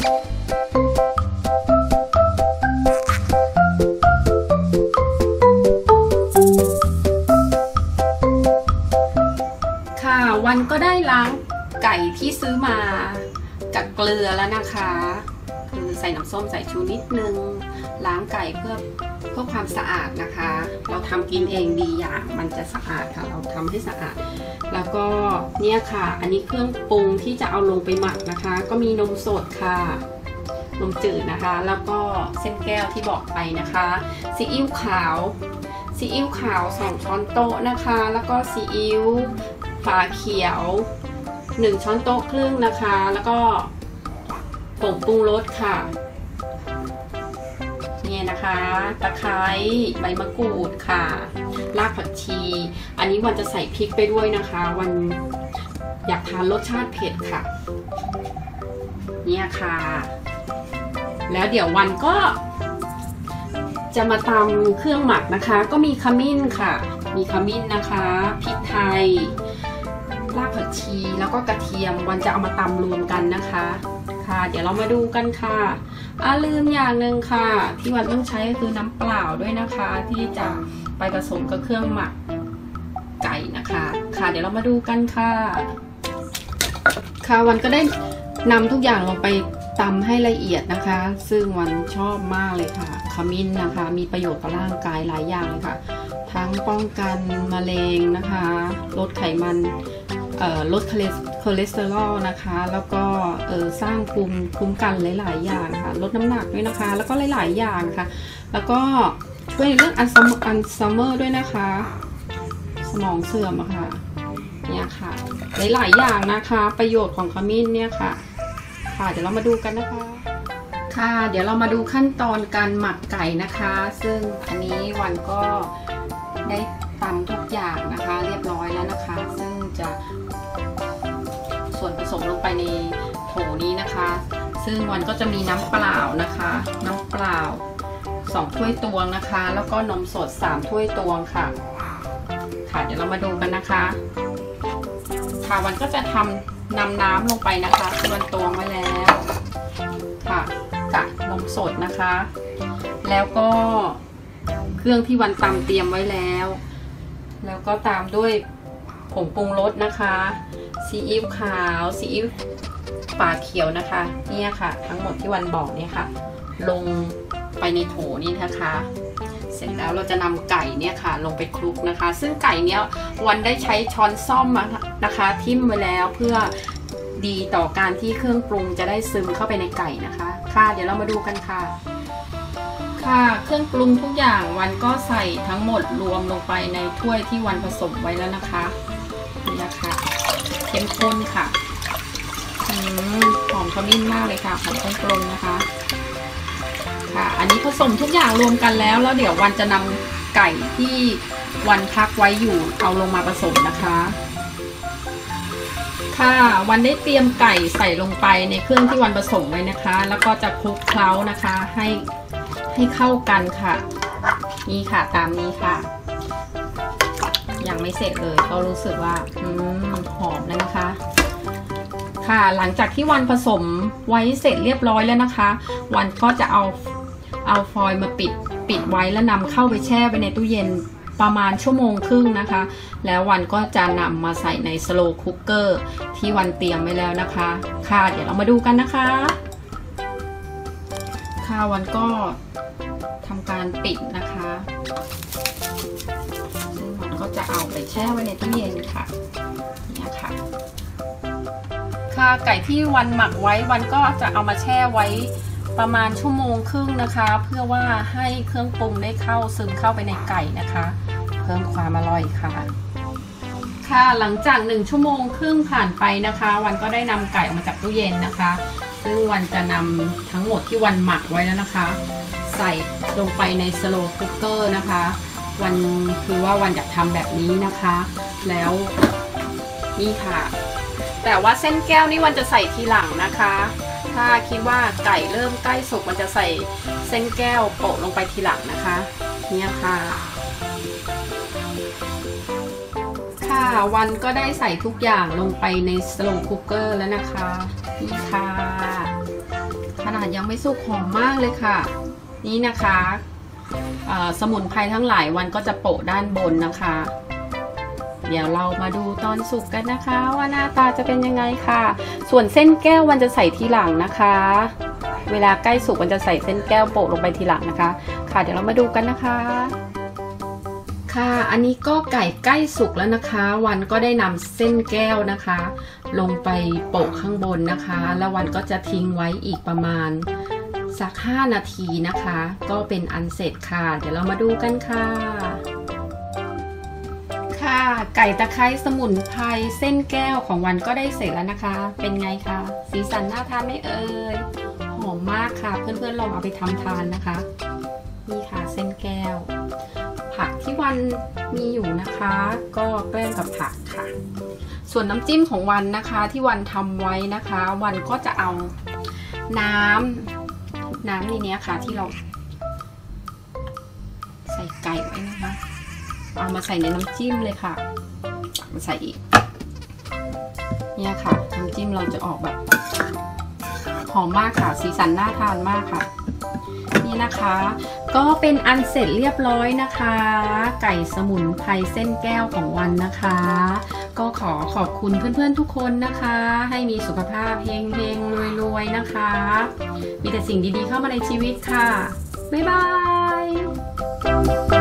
ค่ะวันก็ได้ล้างไก่ที่ซื้อมากับเกลือแล้วนะคะคือใส่น้ำส้มสายชูนิดนึงล้างไก่เพื่อความสะอาดนะคะเราทำกินเองดีอย่างมันจะสะอาดค่ะเราทำให้สะอาดแล้วก็เนี่ยค่ะอันนี้เครื่องปรุงที่จะเอาลงไปหมักนะคะก็มีนมสดค่ะนมจืดนะคะแล้วก็เส้นแก้วที่บอกไปนะคะซีอิ๊วขาว2 ช้อนโต๊ะนะคะแล้วก็ซีอิ๊วฝาเขียว1 ช้อนโต๊ะครึ่งนะคะแล้วก็ผงปรุงรสค่ะเนี่ยนะคะตะไคร้ใบมะกรูดค่ะรากผักชีอันนี้วันจะใส่พริกไปด้วยนะคะวันอยากทานรสชาติเผ็ดค่ะเนี่ยค่ะแล้วเดี๋ยววันก็จะมาตำเครื่องหมักนะคะก็มีขมิ้นค่ะมีขมิ้นนะคะพริกไทยรากผักชีแล้วก็กระเทียมวันจะเอามาตำรวมกันนะคะค่ะเดี๋ยวเรามาดูกันค่ะลืมอย่างหนึ่งค่ะที่วันต้องใช้ก็คือน้ำเปล่าด้วยนะคะที่จะไปผสมกับเครื่องหมักไก่นะคะค่ะเดี๋ยวเรามาดูกันค่ะค่ะวันก็ได้นำทุกอย่างลงไปตำให้ละเอียดนะคะซึ่งวันชอบมากเลยค่ะขมิ้นนะคะมีประโยชน์ต่อร่างกายหลายอย่างเลยค่ะทั้งป้องกันมะเร็งนะคะลดไขมันลดคอเลสเตอรอลนะคะแล้วก็สร้างภูมิคุ้มกันหลายๆอย่างค่ะลดน้ำหนักด้วยนะคะแล้วก็หลายๆอย่างค่ะแล้วก็ช่วยในเรื่องอัลไซเมอร์ด้วยนะคะสมองเสื่อมอะค่ะเนี่ยค่ะหลายๆอย่างนะคะประโยชน์ของขมิ้นเนี่ยค่ะเดี๋ยวเรามาดูกันนะคะค่ะเดี๋ยวเรามาดูขั้นตอนการหมักไก่นะคะซึ่งอันนี้วันก็ได้ตำทุกอย่างนะคะเรียบร้อยแล้วนะคะซึ่งจะส่วนผสมลงไปในโถนี้นะคะซึ่งวันก็จะมีน้ำเปล่านะคะน้ำเปล่า2 ถ้วยตวงนะคะแล้วก็นมสด3 ถ้วยตวงค่ะเดี๋ยวเรามาดูกันนะคะค่ะวันก็จะนำน้ำลงไปนะคะที่วันตวงไว้แล้วค่ะกับนมสดนะคะแล้วก็เครื่องที่วันตำเตรียมไว้แล้วก็ตามด้วยผงปรุงรสนะคะซีอิ๊วขาวซีอิ๊วฝาเขียวนะคะเนี่ยค่ะทั้งหมดที่วันบอกเนี่ยค่ะลงไปในโถนี้นะคะเสร็จแล้วเราจะนำไก่เนี่ยค่ะลงไปคลุกนะคะซึ่งไก่เนี้ยวันได้ใช้ช้อนซ่อมนะคะทิ่มไว้แล้วเพื่อดีต่อการที่เครื่องปรุงจะได้ซึมเข้าไปในไก่นะคะเดี๋ยวเรามาดูกันค่ะเครื่องปรุงทุกอย่างวันก็ใส่ทั้งหมดรวมลงไปในถ้วยที่วันผสมไว้แล้วนะคะนี่นะคะเข้มข้นค่ะหอมขมิ้นมากเลยค่ะหอมเครื่องปรุงนะคะอันนี้ผสมทุกอย่างรวมกันแล้วเดี๋ยววันจะนำไก่ที่วันพักไว้อยู่เอาลงมาผสมนะคะวันได้เตรียมไก่ใส่ลงไปในเครื่องที่วันผสมไว้นะคะแล้วก็จะคลุกเคล้านะคะให้เข้ากันค่ะนี่ค่ะตามนี้ค่ะยังไม่เสร็จเลยก็รู้สึกว่าหอมแล้วนะคะหลังจากที่วันผสมไว้เสร็จเรียบร้อยแล้วนะคะวันก็จะเอาฟอยล์มาปิดไว้แล้วนำเข้าไปแช่ไว้ในตู้เย็นประมาณ1 ชั่วโมงนะคะแล้ววันก็จะนำมาใส่ในสโลว์คุกเกอร์ที่วันเตรียมไว้แล้วนะคะเดี๋ยวเรามาดูกันนะคะวันก็ทำการปิดนะคะซึ่งวันก็จะเอาไปแช่ไว้ในตู้เย็นค่ะเนี่ยค่ะไก่ที่วันหมักไว้วันก็จะเอามาแช่ไว้ประมาณ1 ชั่วโมงนะคะเพื่อว่าให้เครื่องปรุงได้ซึมเข้าไปในไก่นะคะเพิ่มความอร่อยค่ะหลังจาก1 ชั่วโมงผ่านไปนะคะวันก็ได้นำไก่ออกมาจากตู้เย็นนะคะซึ่งวันจะนำทั้งหมดที่วันหมักไว้แล้วนะคะใส่ลงไปในสโลว์คุกเกอร์นะคะวันคือว่าวันอยากทำแบบนี้นะคะแล้วนี่ค่ะแต่ว่าเส้นแก้วนี่วันจะใส่ทีหลังนะคะถ้าคิดว่าไก่เริ่มใกล้สุกมันจะใส่เส้นแก้วโปะลงไปทีหลังนะคะเนี่ยค่ะวันก็ได้ใส่ทุกอย่างลงไปในสโลว์คุกเกอร์แล้วนะคะนี่ค่ะยังไม่สุกหอมมากเลยค่ะนี่นะคะสมุนไพรทั้งหลายวันก็จะโปะด้านบนนะคะเดี๋ยวเรามาดูตอนสุกกันนะคะว่าหน้าตาจะเป็นยังไงค่ะส่วนเส้นแก้ววันจะใส่ทีหลังนะคะเวลาใกล้สุกวันจะใส่เส้นแก้วโปะลงไปทีหลังนะคะค่ะเดี๋ยวเรามาดูกันนะคะค่ะอันนี้ก็ไก่ใกล้สุกแล้วนะคะวันก็ได้นำเส้นแก้วนะคะลงไปโปะข้างบนนะคะแล้ววันก็จะทิ้งไว้อีกประมาณสัก5 นาทีนะคะก็เป็นอันเสร็จค่ะเดี๋ยวเรามาดูกันค่ะค่ะไก่ตะไคร้สมุนไพรเส้นแก้วของวันก็ได้เสร็จแล้วนะคะเป็นไงคะสีสันน่าทานไหมเอ่ยหอมมากค่ะเพื่อนๆลองเอาไปทำทานนะคะนี่ค่ะเส้นแก้วผักที่วันมีอยู่นะคะก็แกล้มกับผักค่ะส่วนน้ำจิ้มของวันนะคะที่วันทำไว้นะคะวันก็จะเอาน้ำในนี้ค่ะที่เราใส่ไก่ไว้นะคะเอามาใส่ในน้ำจิ้มเลยค่ะมาใส่อีกเนี่ยค่ะน้ำจิ้มเราจะออกแบบหอมมากค่ะสีสันน่าทานมากค่ะนี่นะคะก็เป็นอันเสร็จเรียบร้อยนะคะไก่สมุนไพรเส้นแก้วของวันนะคะก็ขอขอบคุณเพื่อนๆทุกคนนะคะให้มีสุขภาพเฮงๆรวยๆนะคะมีแต่สิ่งดีๆเข้ามาในชีวิตค่ะบ๊ายบาย